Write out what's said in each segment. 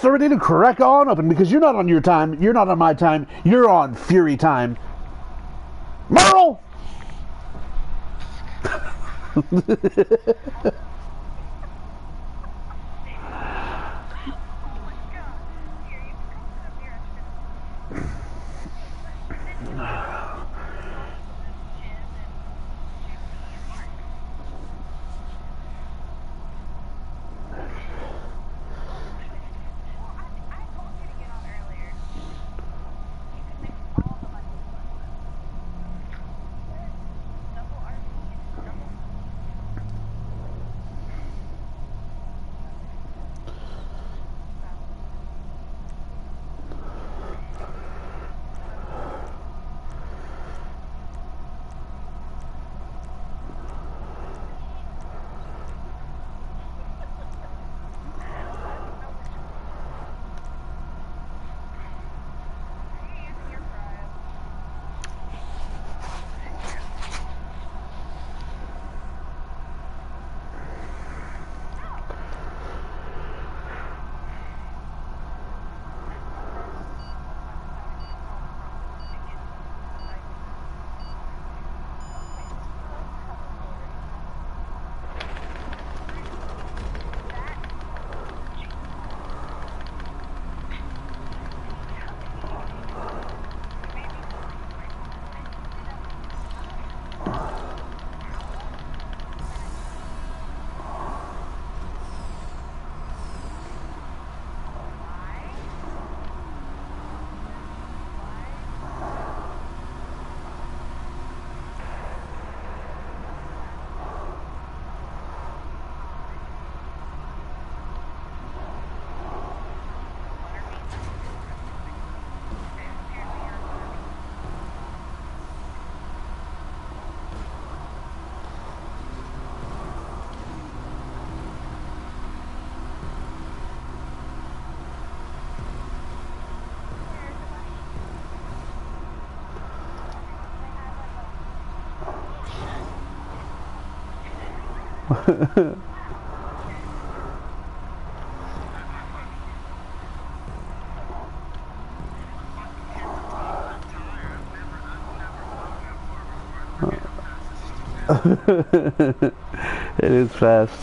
So we need to crack on open because you're not on your time. You're not on my time. You're on Fury time. Merle! It is fast.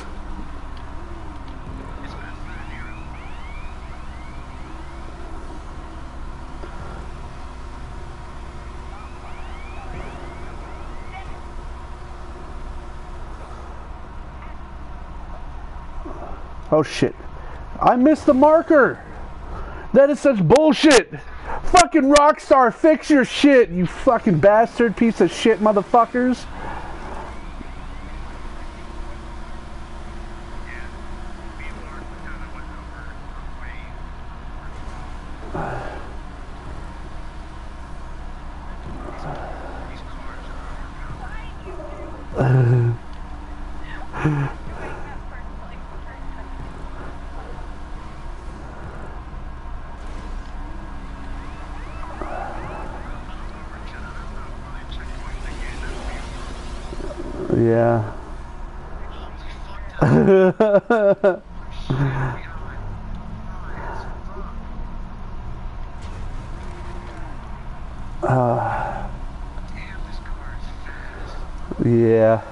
Oh shit. I missed the marker. That is such bullshit. Fucking Rockstar, fix your shit, you fucking bastard piece of shit motherfuckers. Yeah. Yeah.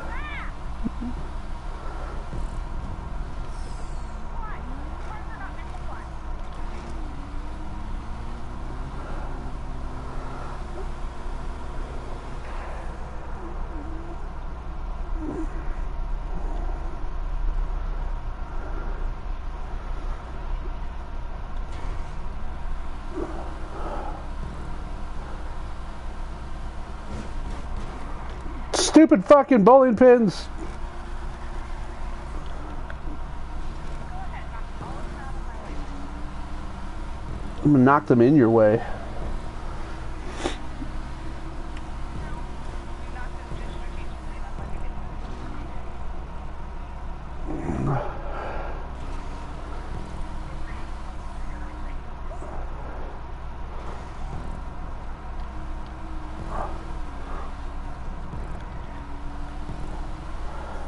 Stupid fucking bowling pins. I'm gonna knock them in your way.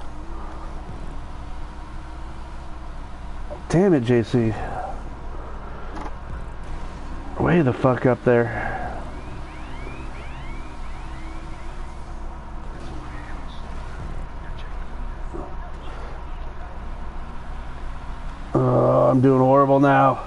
Damn it, JC. Way the fuck up there. Oh, I'm doing horrible now.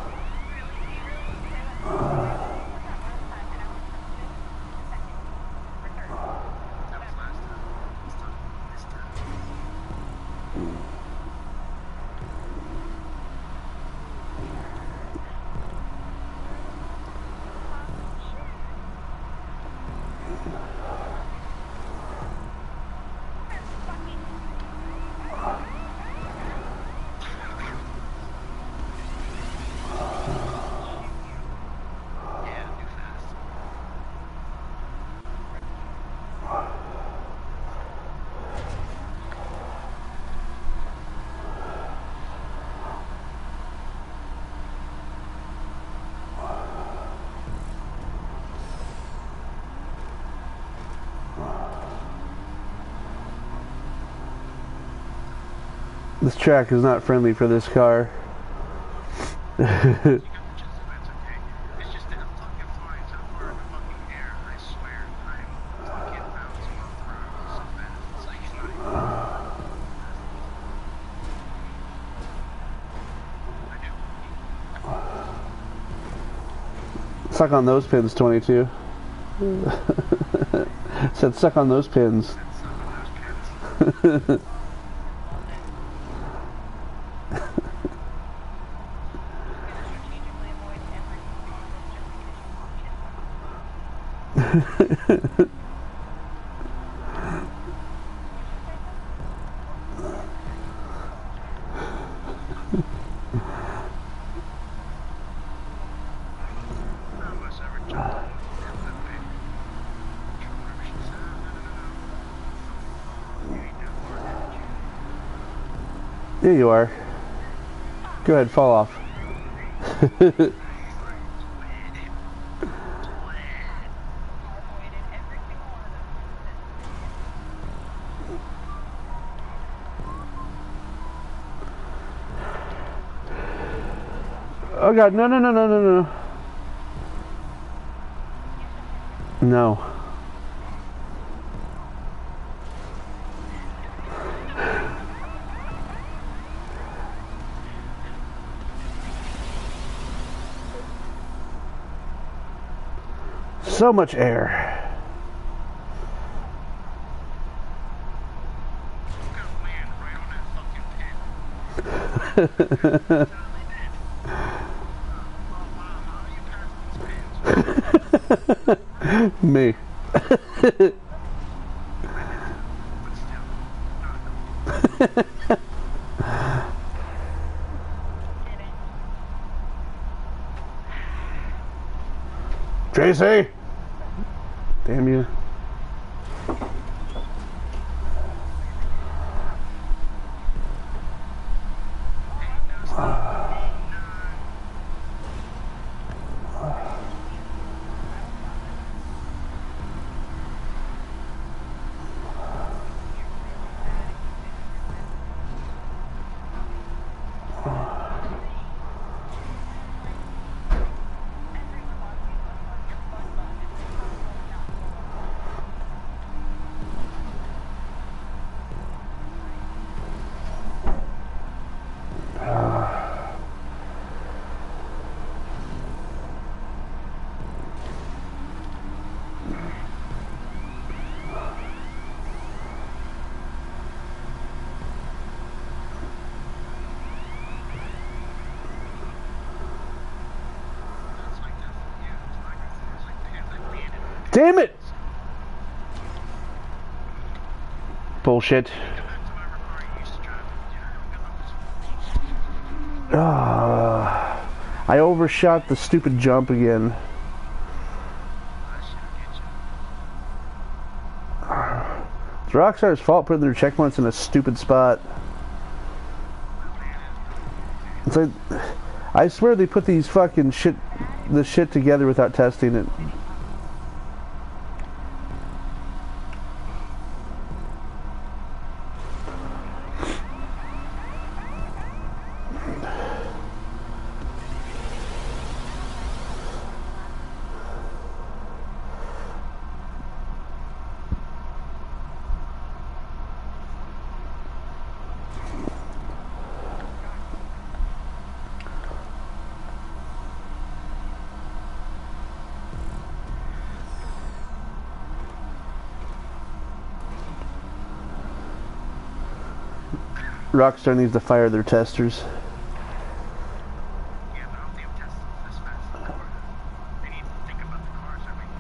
This track is not friendly for this car. Suck on those pins, 22. Said suck on those pins. There you are. Go ahead, fall off. Oh god, no, no, no, no, no, no. No. So much air. Me. Tracy! Damn you. Damn it! Bullshit. I overshot the stupid jump again. It's Rockstar's fault putting their checkpoints in a stupid spot. It's like, I swear they put these fucking shit together without testing it. Rockstar needs to fire their testers. Yeah, but I don't think I'm testing this fast in the car. They need to think about the cars they're making.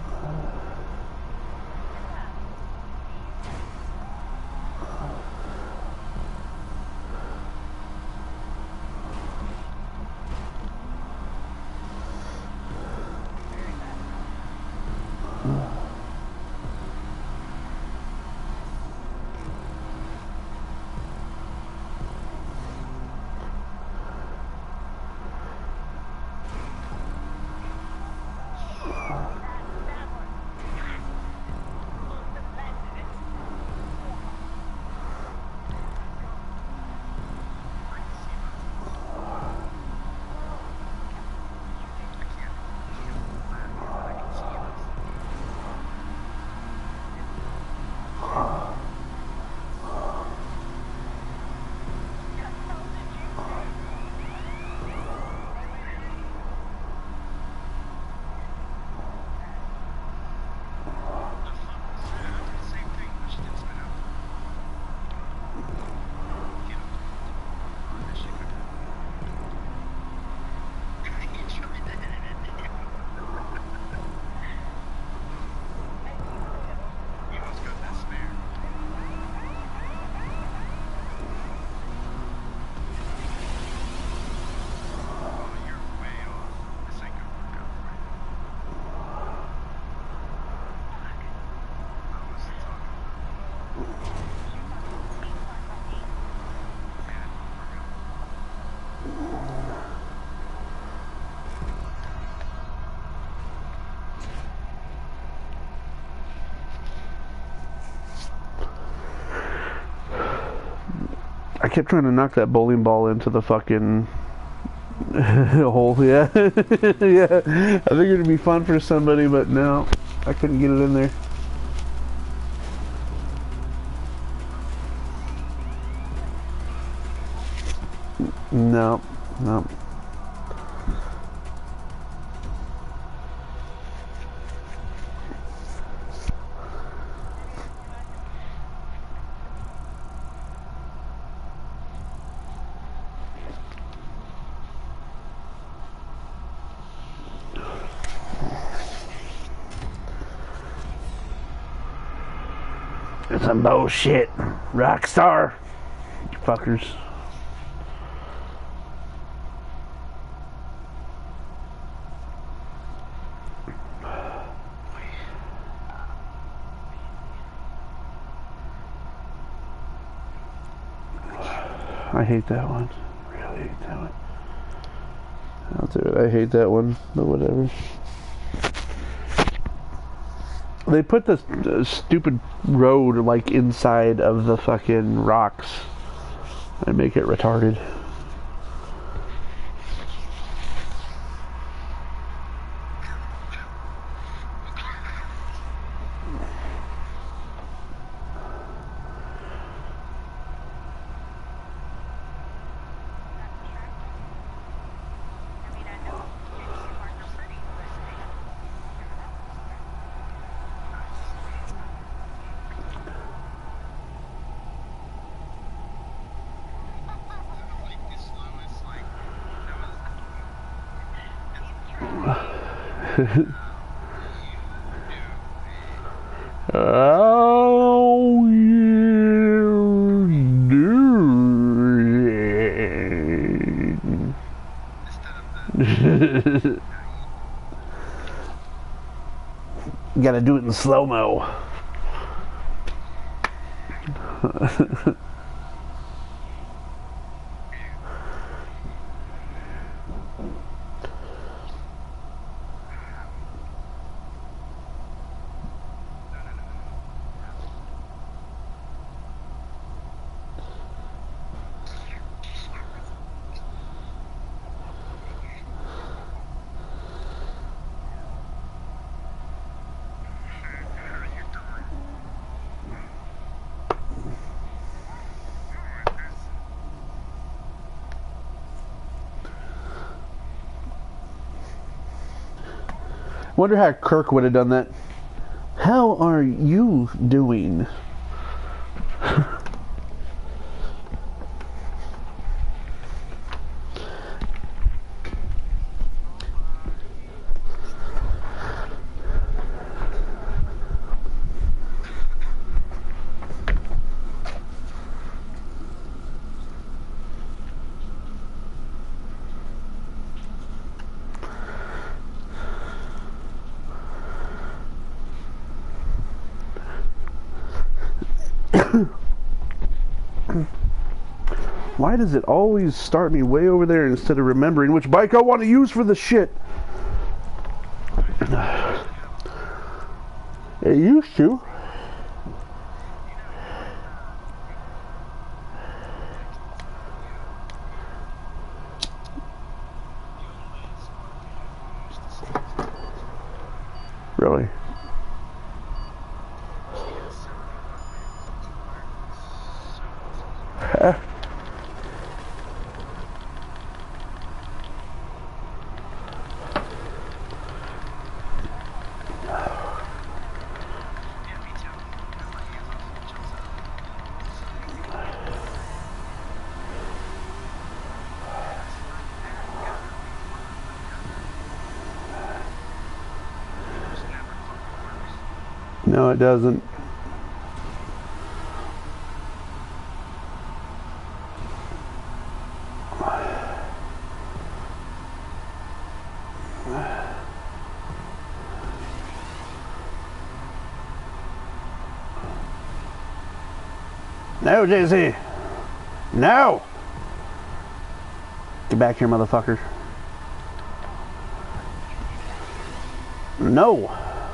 I kept trying to knock that bowling ball into the fucking hole. Yeah. Yeah. I figured it'd be fun for somebody, but no, I couldn't get it in there. No, no. It's some bullshit. Rockstar. You fuckers. I hate that one. Really hate that one. I'll do it. I hate that one, but whatever. They put this stupid road like inside of the fucking rocks and make it retarded. Oh, you do. Gotta do it in slow-mo. Wonder how Kirk would have done that. How are you doing? Why does it always start me way over there instead of remembering which bike I want to use for the shit? It used to. Really? No, it doesn't. No, JC. No. Get back here, motherfucker. No.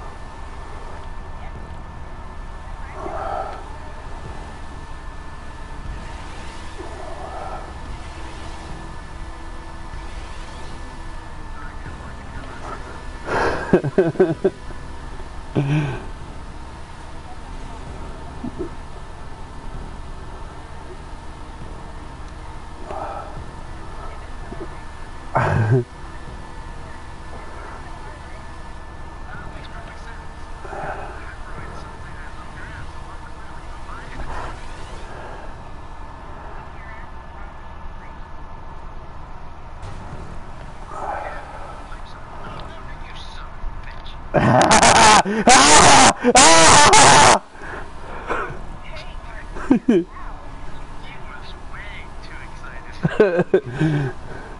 He was way too excited.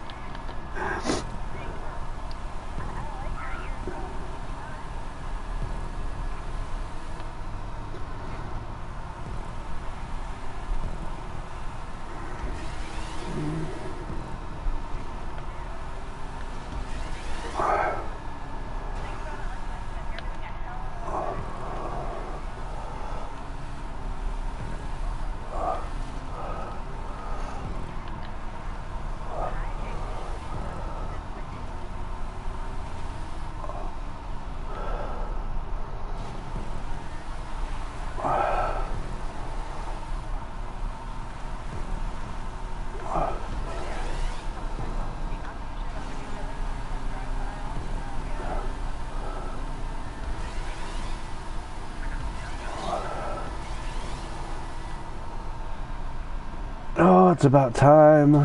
Oh, it's about time.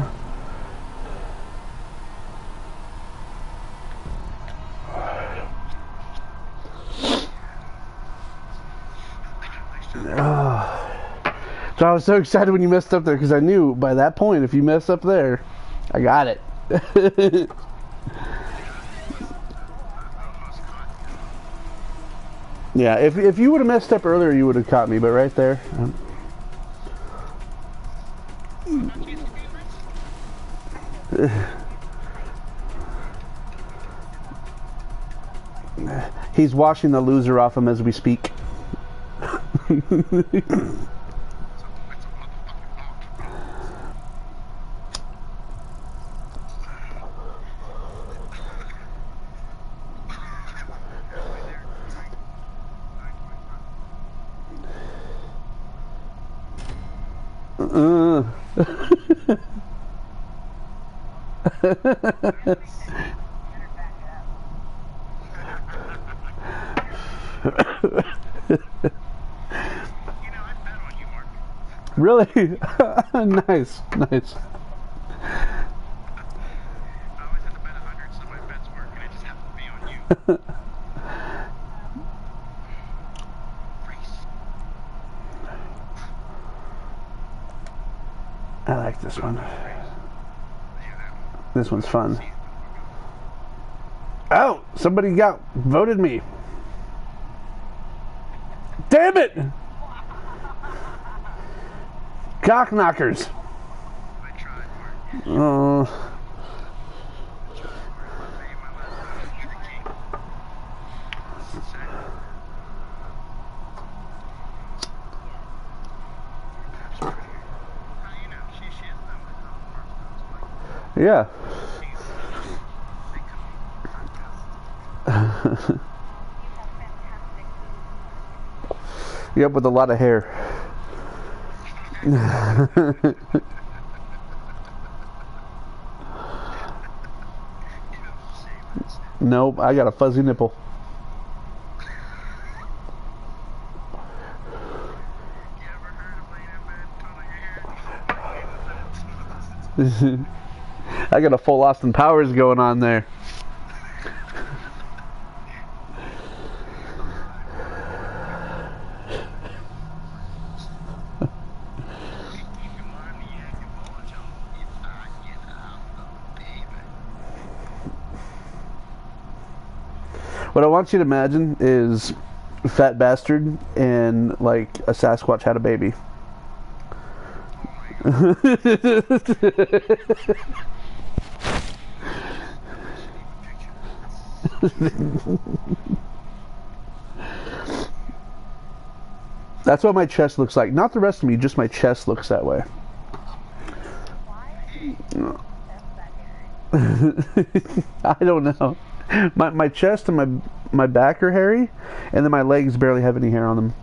So I was so excited when you messed up there because I knew by that point if you mess up there, I got it. Yeah, if you would have messed up earlier, you would have caught me, but right there. He's washing the loser off him as we speak. Really? Nice, nice. I always have to bet 100 so my bets work, and it just happens to be on you. I like this one. This one's fun. Oh, somebody voted me. Damn it! Cock knockers. I Oh, yeah. Yep, with a lot of hair. Nope, I got a fuzzy nipple. I got a full Austin Powers going on there. What I want you to imagine is a fat bastard and like a Sasquatch had a baby. That's what my chest looks like. Not the rest of me, just my chest looks that way. I don't know. My chest and my back are hairy, and then my legs barely have any hair on them.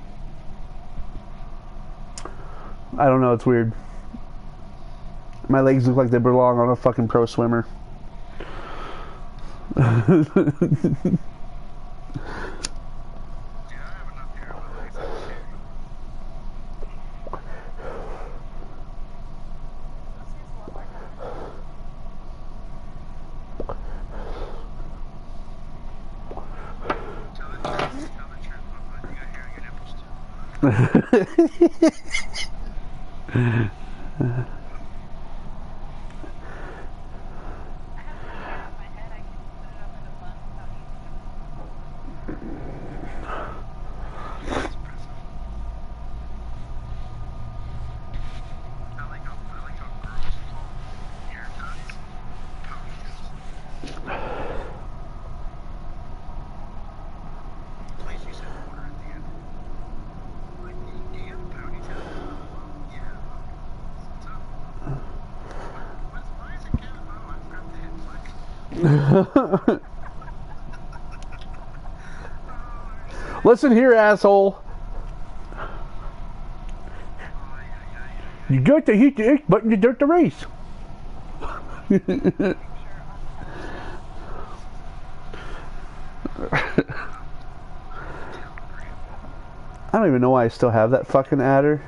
I don't know, it's weird. My legs look like they belong on a fucking pro swimmer. Listen here, asshole. You got to hit the X button to start the race. I don't even know why I still have that fucking adder.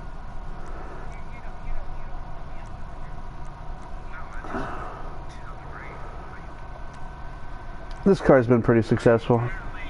This car's been pretty successful.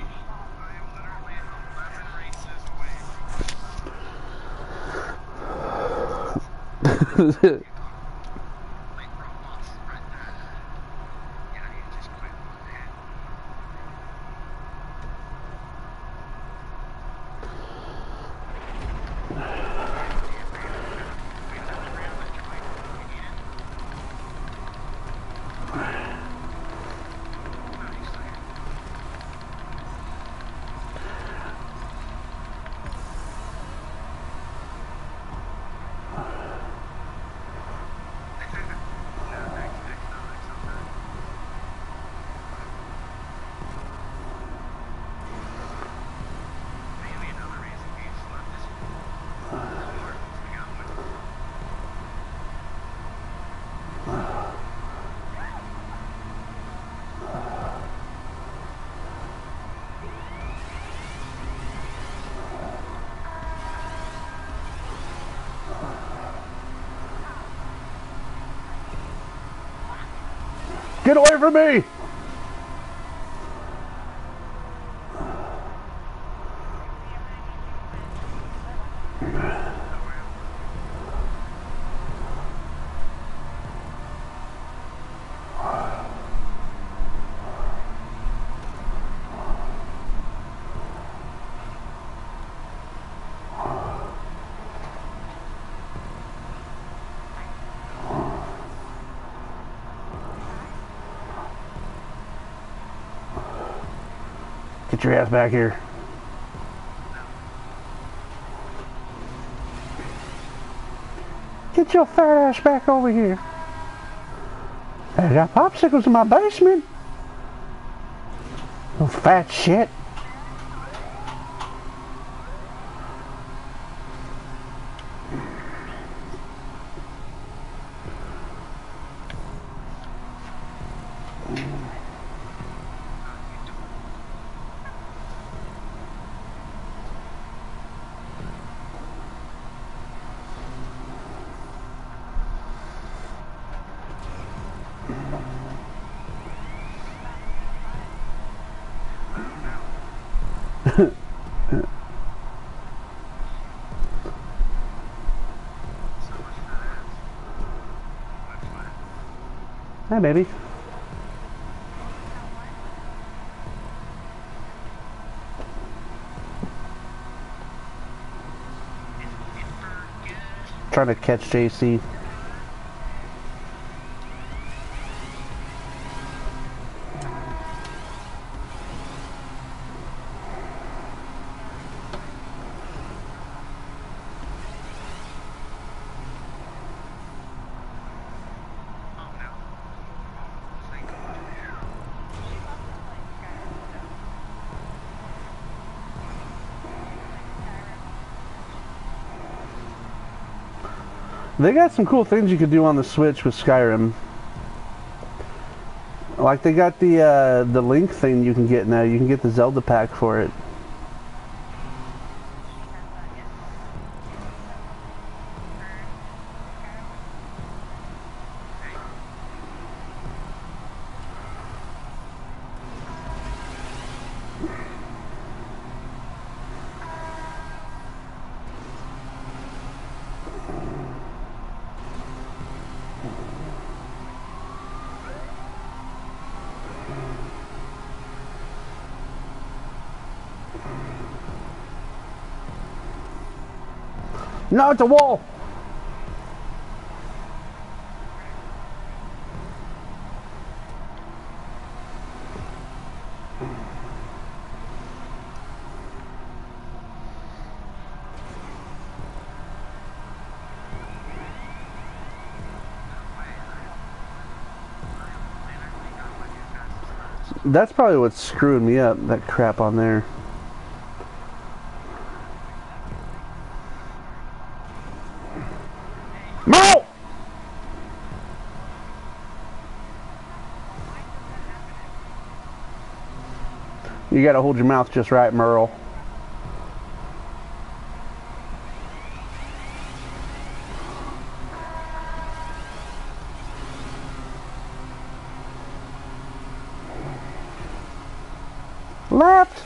Get away from me! Get your ass back here. Get your fat ass back over here. I got popsicles in my basement. You fat shit. Hi, baby. Trying to catch JC. They got some cool things you could do on the Switch with Skyrim. Like they got the Link thing you can get now. You can get the Zelda pack for it. No, it's a wall! That's probably what's screwing me up, that crap on there. No! You gotta hold your mouth just right, Merle. Left!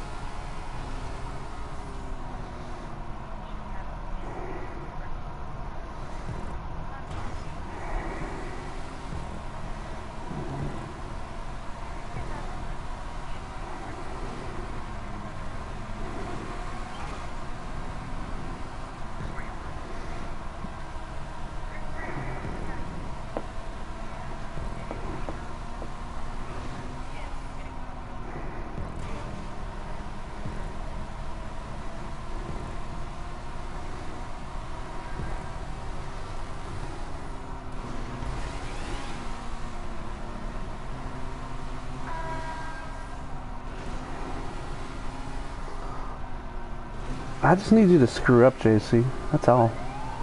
I just need you to screw up, JC. That's all.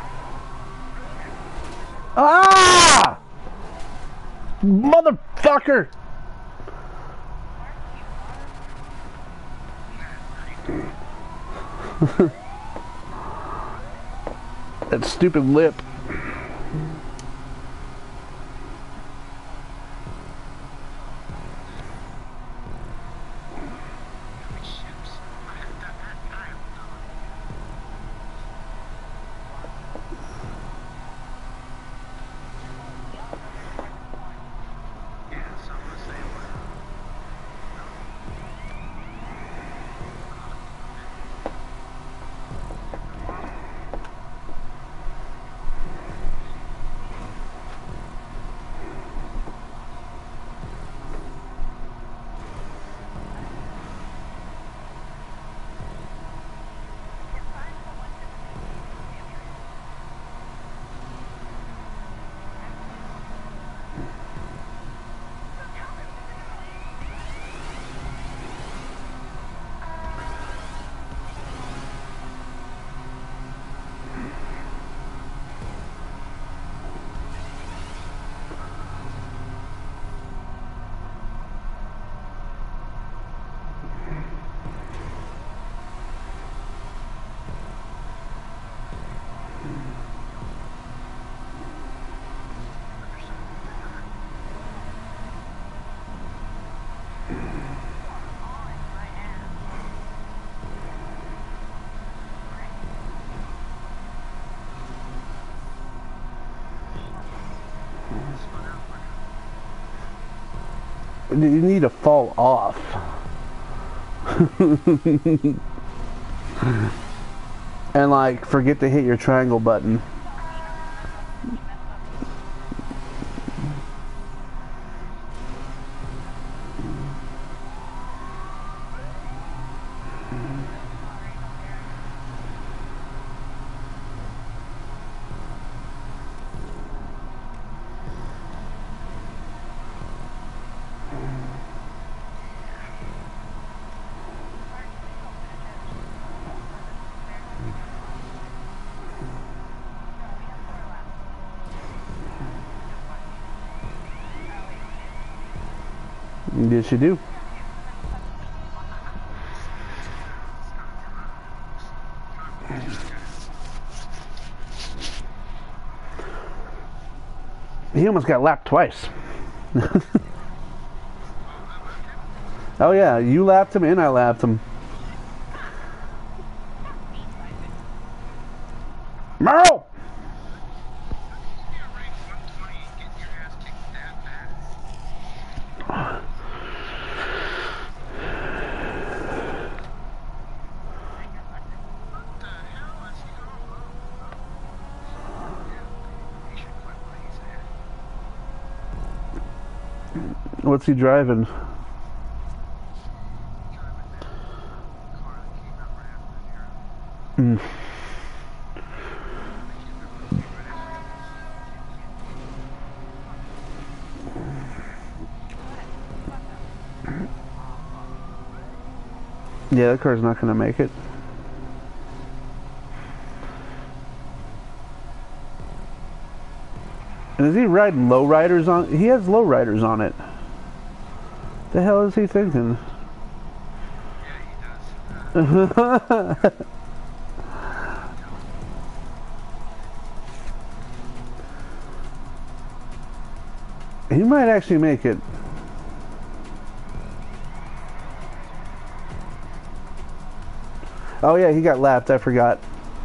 Ah! Motherfucker! That stupid lip. You need to fall off. And like forget to hit your triangle button. Yes, you do. He almost got lapped twice. Oh yeah, you lapped him and I lapped him. Merle! What's he driving? Mm. Yeah, that car's not going to make it. And is he riding lowriders on? He has lowriders on it. The hell is he thinking? Yeah, he does. He might actually make it. Oh yeah, he got lapped, I forgot.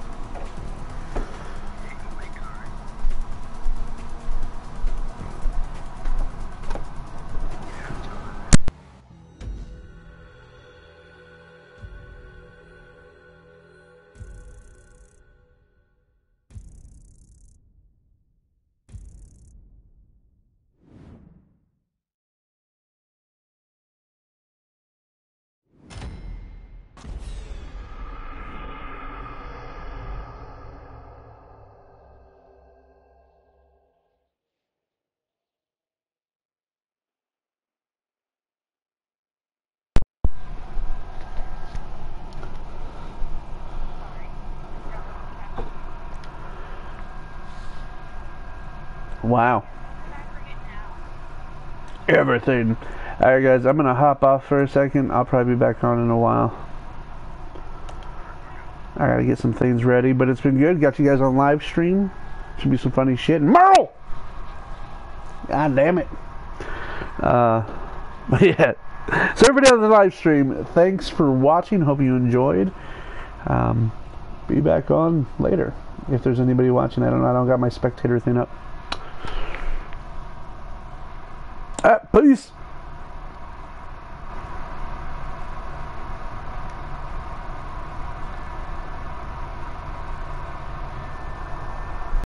Wow. Everything. Alright guys, I'm gonna hop off for a second. I'll probably be back on in a while. I gotta get some things ready, but it's been good. Got you guys on live stream. Should be some funny shit. Merle! God damn it. But yeah. So everybody on the live stream, thanks for watching. Hope you enjoyed. Be back on later. If there's anybody watching, I don't got my spectator thing up. Peace.